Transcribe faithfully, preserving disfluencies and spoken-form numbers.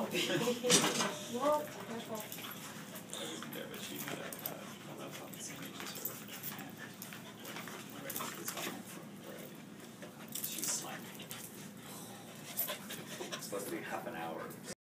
Whoa, careful. I wasn't there, but she had a, uh, a love on the same age as her. And when my kids got home from work, she slammed me. It's supposed to be half an hour.